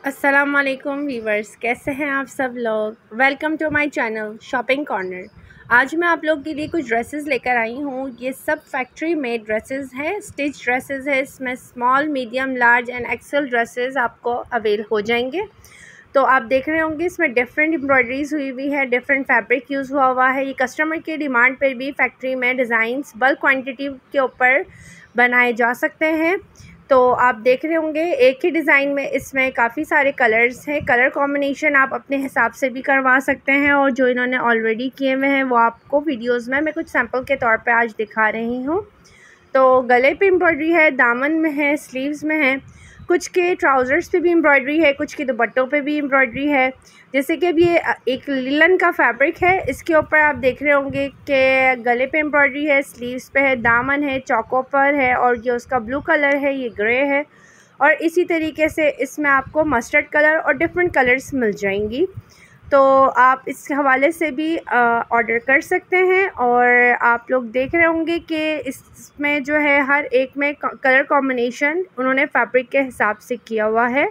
अस्सलाम वालेकुम वीवर्स, कैसे हैं आप सब लोग। Welcome to my channel shopping corner. आज मैं आप लोग के लिए कुछ ड्रेसेस लेकर आई हूँ। ये सब फैक्ट्री मेड ड्रेसेस हैं, स्टिच ड्रेसेस है। इसमें small, medium, large and XL dresses आपको अवेल हो जाएंगे। तो आप देख रहे होंगे इसमें डिफरेंट एम्ब्रॉयडरीज हुई हुई है, डिफरेंट फैब्रिक यूज़ हुआ हुआ है। ये कस्टमर की डिमांड पर भी फैक्ट्री में डिज़ाइंस बल्क क्वांटिटी के ऊपर बनाए जा सकते हैं। तो आप देख रहे होंगे एक ही डिज़ाइन में इसमें काफ़ी सारे कलर्स हैं। कलर कॉम्बिनेशन आप अपने हिसाब से भी करवा सकते हैं, और जो इन्होंने ऑलरेडी किए हुए हैं वो आपको वीडियोस में मैं कुछ सैंपल के तौर पे आज दिखा रही हूँ। तो गले पे एम्ब्रॉयडरी है, दामन में है, स्लीव्स में है, कुछ के ट्राउज़र्स पे भी एम्ब्रॉयडरी है, कुछ के दुपट्टों पे भी एम्ब्रॉयडरी है। जैसे कि अब ये एक लिलन का फैब्रिक है, इसके ऊपर आप देख रहे होंगे कि गले पे एम्ब्रॉयडरी है, स्लीव्स पे है, दामन है, चौकों पर है, और ये उसका ब्लू कलर है, ये ग्रे है। और इसी तरीके से इसमें आपको मस्टर्ड कलर और डिफरेंट कलर्स मिल जाएंगी। तो आप इस हवाले से भी ऑर्डर कर सकते हैं। और आप लोग देख रहे होंगे कि इसमें जो है हर एक में कलर कॉम्बिनेशन उन्होंने फैब्रिक के हिसाब से किया हुआ है।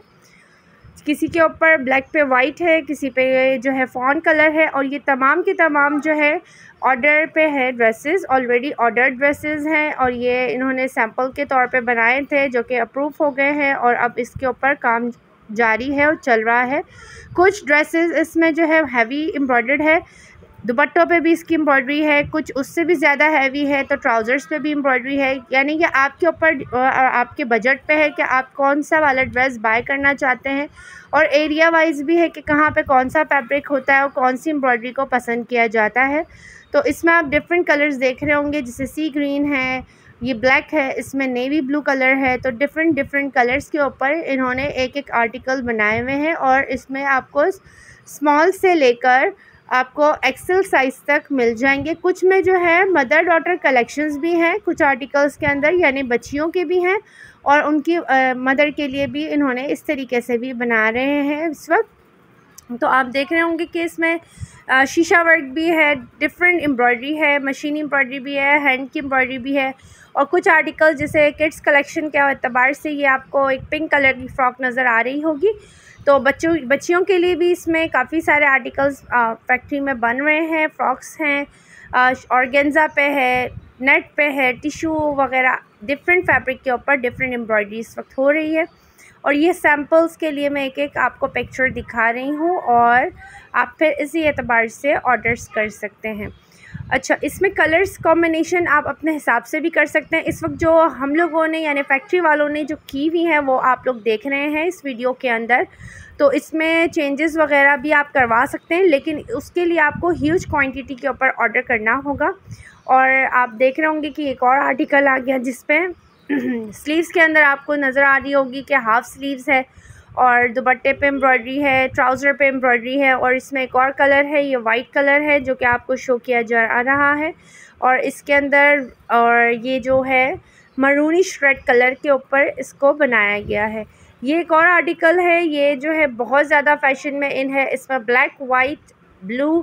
किसी के ऊपर ब्लैक पे वाइट है, किसी पे जो है फॉन कलर है, और ये तमाम के तमाम जो है ऑर्डर पे है ड्रेसेस, ऑलरेडी ऑर्डर ड्रेसेस हैं। और ये इन्होंने सैंपल के तौर पे बनाए थे जो कि अप्रूव हो गए हैं, और अब इसके ऊपर काम जारी है और चल रहा है। कुछ ड्रेसेस इसमें जो है हैवी एम्ब्रॉयडर्ड है, दुपट्टों पे भी इसकी एम्ब्रॉयडरी है, कुछ उससे भी ज़्यादा हैवी है तो ट्राउज़र्स पे भी एम्ब्रॉयडरी है। यानी कि आपके ऊपर आपके बजट पे है कि आप कौन सा वाला ड्रेस बाय करना चाहते हैं, और एरिया वाइज भी है कि कहाँ पे कौन सा फैब्रिक होता है और कौन सी एम्ब्रॉयडरी को पसंद किया जाता है। तो इसमें आप डिफरेंट कलर्स देख रहे होंगे, जैसे सी ग्रीन है, ये ब्लैक है, इसमें नेवी ब्लू कलर है। तो डिफरेंट कलर्स के ऊपर इन्होंने एक एक आर्टिकल बनाए हुए हैं, और इसमें आपको स्मॉल से लेकर आपको एक्सेल साइज़ तक मिल जाएंगे। कुछ में जो है मदर डॉटर कलेक्शंस भी हैं कुछ आर्टिकल्स के अंदर, यानी बच्चियों के भी हैं, और उनकी मदर के लिए भी इन्होंने इस तरीके से भी बना रहे हैं इस वक्त। तो आप देख रहे होंगे कि इसमें शीशा वर्क भी है, डिफरेंट एम्ब्रॉयडरी है, मशीनी एम्ब्रॉयडरी भी है, हैंड की एम्ब्रॉयडरी भी है। और कुछ आर्टिकल जैसे किड्स कलेक्शन के एतबार से ये आपको एक पिंक कलर की फ़्रॉक नज़र आ रही होगी। तो बच्चियों के लिए भी इसमें काफ़ी सारे आर्टिकल्स फैक्ट्री में बन रहे हैं। फ्रॉक्स हैं, ऑर्गेन्जा पे है, नेट पे है, टिशू वगैरह डिफरेंट फैब्रिक के ऊपर डिफरेंट एम्ब्रॉयडरी इस वक्त हो रही है। और ये सैम्पल्स के लिए मैं एक एक आपको पिक्चर दिखा रही हूँ, और आप फिर इसी एतबार से ऑर्डर्स कर सकते हैं। अच्छा, इसमें कलर्स कॉम्बिनेशन आप अपने हिसाब से भी कर सकते हैं। इस वक्त जो हम लोगों ने यानी फैक्ट्री वालों ने जो की हुई है वो आप लोग देख रहे हैं इस वीडियो के अंदर। तो इसमें चेंजेस वगैरह भी आप करवा सकते हैं, लेकिन उसके लिए आपको ह्यूज क्वांटिटी के ऊपर ऑर्डर करना होगा। और आप देख रहे होंगे कि एक और आर्टिकल आ गया जिसपे स्लीव्स के अंदर आपको नज़र आ रही होगी कि हाफ़ स्लीव्स है, और दुपट्टे पे एम्ब्रॉयडरी है, ट्राउज़र पे एम्ब्रॉयडरी है, और इसमें एक और कलर है, ये वाइट कलर है जो कि आपको शो किया जा रहा है। और इसके अंदर और ये जो है मरूनिश रेड कलर के ऊपर इसको बनाया गया है। ये एक और आर्टिकल है, ये जो है बहुत ज़्यादा फैशन में इन है। इसमें ब्लैक, वाइट, ब्लू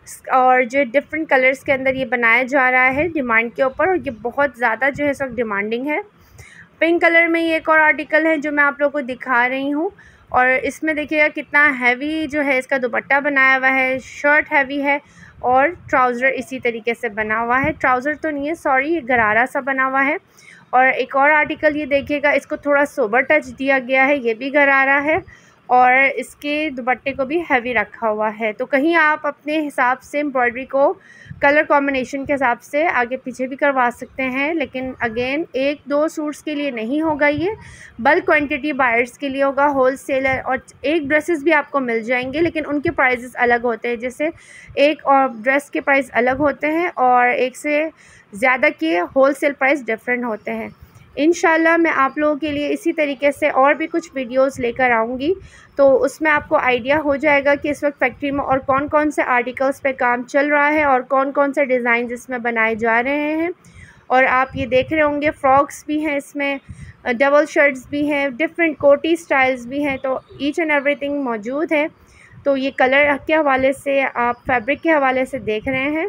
और जो डिफरेंट कलर्स के अंदर ये बनाया जा रहा है डिमांड के ऊपर, और ये बहुत ज़्यादा जो है सब डिमांडिंग है। पिंक कलर में ये एक और आर्टिकल है जो मैं आप लोगों को दिखा रही हूँ, और इसमें देखिएगा कितना हैवी जो है इसका दुपट्टा बनाया हुआ है, शर्ट हैवी है, और ट्राउज़र इसी तरीके से बना हुआ है। ट्राउज़र तो नहीं है, सॉरी, ये गरारा सा बना हुआ है। और एक और आर्टिकल ये देखिएगा, इसको थोड़ा सोबर टच दिया गया है, ये भी गरारा है, और इसके दुपट्टे को भी हैवी रखा हुआ है। तो कहीं आप अपने हिसाब से एम्ब्रॉयडरी को कलर कॉम्बिनेशन के हिसाब से आगे पीछे भी करवा सकते हैं, लेकिन अगेन एक दो सूट्स के लिए नहीं होगा, ये बल्क क्वांटिटी बायर्स के लिए होगा, होल सेलर। और एक ड्रेसेस भी आपको मिल जाएंगे, लेकिन उनके प्राइसेस अलग होते हैं। जैसे एक और ड्रेस के प्राइस अलग होते हैं, और एक से ज़्यादा के होल सेल प्राइस डिफरेंट होते हैं। इंशाल्लाह मैं आप लोगों के लिए इसी तरीके से और भी कुछ वीडियोस लेकर आऊँगी, तो उसमें आपको आइडिया हो जाएगा कि इस वक्त फैक्ट्री में और कौन कौन से आर्टिकल्स पे काम चल रहा है, और कौन कौन से डिज़ाइन इसमें बनाए जा रहे हैं। और आप ये देख रहे होंगे फ्रॉक्स भी हैं इसमें, डबल शर्ट्स भी हैं, डिफरेंट कोटी स्टाइल्स भी हैं, तो ईच एंड एवरीथिंग मौजूद है। तो ये कलर के हवाले से, आप फैब्रिक के हवाले से देख रहे हैं।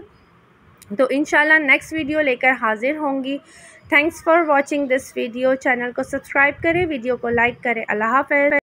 तो इंशाल्लाह नेक्स्ट वीडियो लेकर हाजिर होंगी। Thanks for watching this video. Channel को सब्सक्राइब करें, वीडियो को लाइक करें। अल्लाह हाफ़िज़।